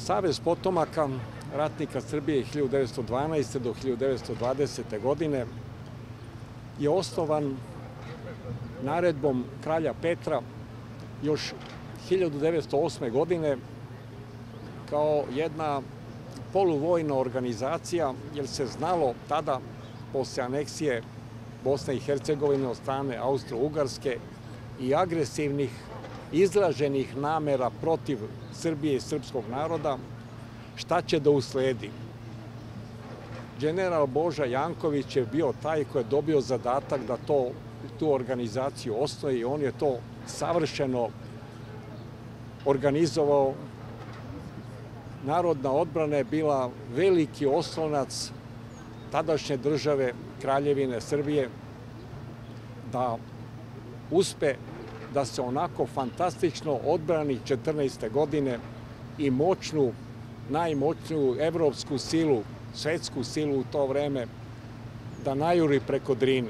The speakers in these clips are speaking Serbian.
Savez potomaka ratnika Srbije 1912. do 1920. godine je osnovan naredbom kralja Petra još 1908. godine kao jedna poluvojna organizacija, jer se znalo tada, posle aneksije Bosne i Hercegovine od strane Austro-Ugarske i agresivnih izraženih namera protiv Srbije i srpskog naroda, šta će da usledi. General Boža Janković je bio taj koji je dobio zadatak da tu organizaciju osnovi i on je to savršeno organizovao. Narodna odbrana je bila veliki oslonac tadašnje države Kraljevine Srbije da uspe da se onako fantastično odbrani 14. godine i moćnu, najmoćniju evropsku silu, svetsku silu u to vreme, da najuri preko Drine.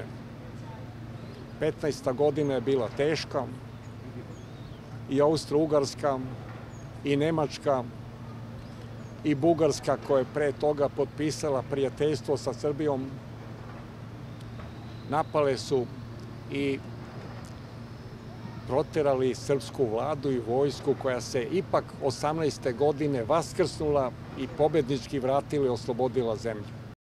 15. godina je bila teška i Austro-Ugarska i Nemačka i Bugarska, koja je pre toga potpisala prijateljstvo sa Srbijom, napale su i proterali srpsku vladu i vojsku, koja se ipak 18. godine vaskrsnula i pobednički vratila i oslobodila zemlju.